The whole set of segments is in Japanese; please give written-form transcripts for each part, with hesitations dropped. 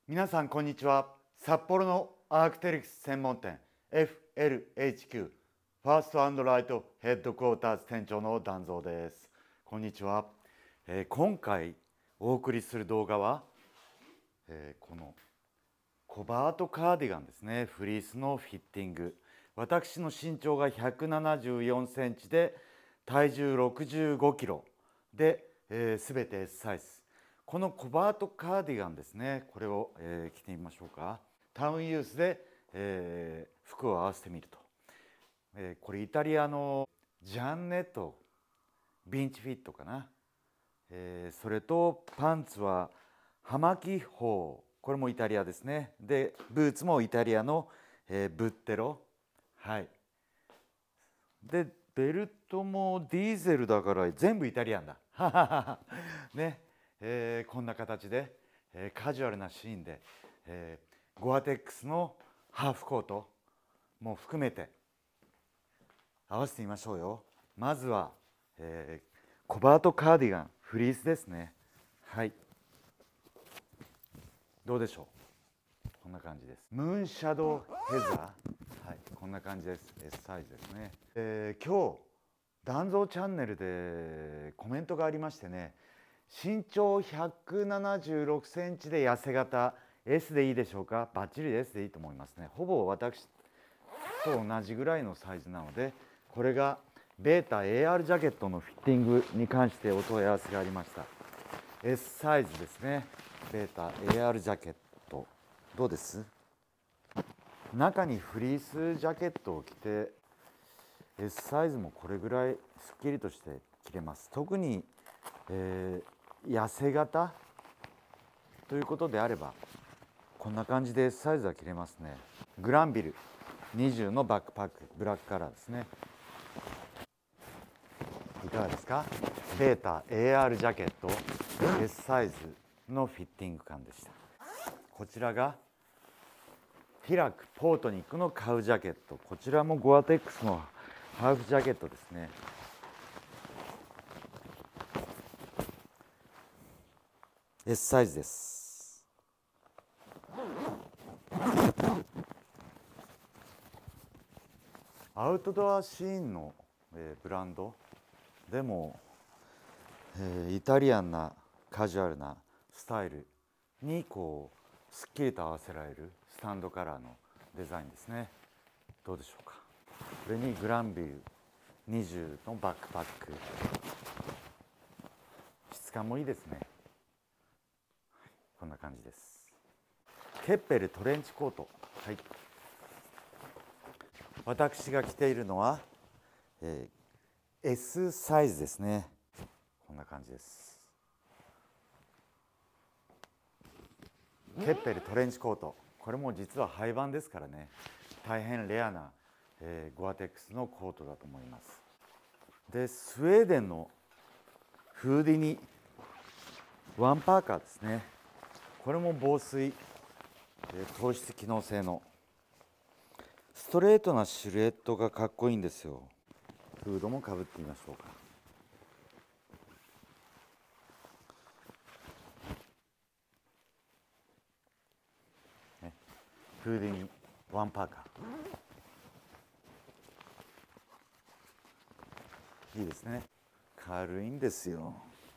皆さんこんにちは。札幌のアークテリクス専門店 FLHQ ファースト&ライトヘッドクォーターズ店長の團蔵です。こんにちは。今回お送りする動画は、このコバートカーディガンですね。フリースのフィッティング。私の身長が174センチで体重65キロで、全て S サイズ。このコバートカーディガンですね、これを、着てみましょうか。タウンユースで、服を合わせてみると、これイタリアのジャンネットビンチフィットかな、それとパンツはハマキホー、これもイタリアですね。でブーツもイタリアの、ブッテロ、はい。でベルトもディーゼルだから全部イタリアンだね、こんな形で、カジュアルなシーンで、ゴアテックスのハーフコートも含めて合わせてみましょうよ。まずは、コバートカーディガンフリースですね。はい、どうでしょう。こんな感じです。ムーンシャドウヘザー、はい、こんな感じです。 S サイズですね。今日団蔵チャンネルでコメントがありましてね、身長176センチで痩せ型 S でいいでしょうか。バッチリ S でいいと思いますね。ほぼ私と同じぐらいのサイズなので、これがベータ AR ジャケットのフィッティングに関してお問い合わせがありました。 S サイズですね。ベータ AR ジャケットどうです？中にフリースジャケットを着て S サイズもこれぐらいすっきりとして着れます。特に、痩せ型ということであればこんな感じで S サイズは着れますね。グランビル20のバックパックブラックカラーですね。いかがですか？ベータ AR ジャケット S サイズのフィッティング感でした。こちらがティラクポートニックのカウジャケット、こちらもゴアテックスのハーフジャケットですね。S サイズです。アウトドアシーンの、ブランドでも、イタリアンなカジュアルなスタイルにこうすっきりと合わせられるスタンドカラーのデザインですね。どうでしょうか。これにグランビル20のバックパック、質感もいいですね。こんな感じです。ケッペルトレンチコート、はい、私が着ているのは、S サイズですね。こんな感じです。ケッペルトレンチコート、これも実は廃盤ですからね、大変レアな、ゴアテックスのコートだと思います。でスウェーデンのフーディニワンパーカーですね。これも防水、透湿機能性のストレートなシルエットがかっこいいんですよ。フードもかぶってみましょうか。フーディニワンパーカーいいですね。軽いんですよ。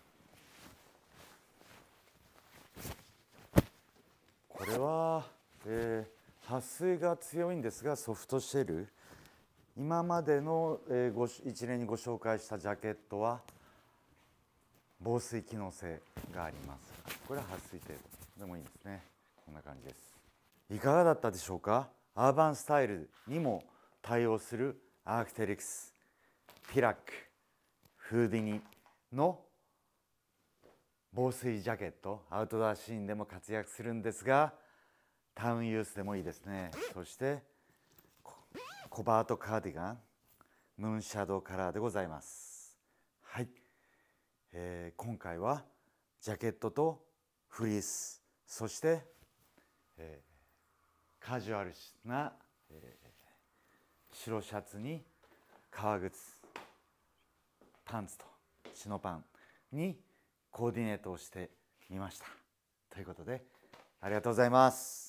これは、撥水が強いんですがソフトシェル。今までの、一連にご紹介したジャケットは防水機能性があります。これは撥水程度でもいいですね。こんな感じです。いかがだったでしょうか。アーバンスタイルにも対応するアークテリクスティラックフーディニの防水ジャケット、アウトドアシーンでも活躍するんですがタウンユースでもいいですね。そしてコバートカーディガンムーンシャドウカラーでございます。はい、今回はジャケットとフリース、そして、カジュアルな、白シャツに革靴、パンツとチノパンにコーディネートをしてみました。ということでありがとうございます。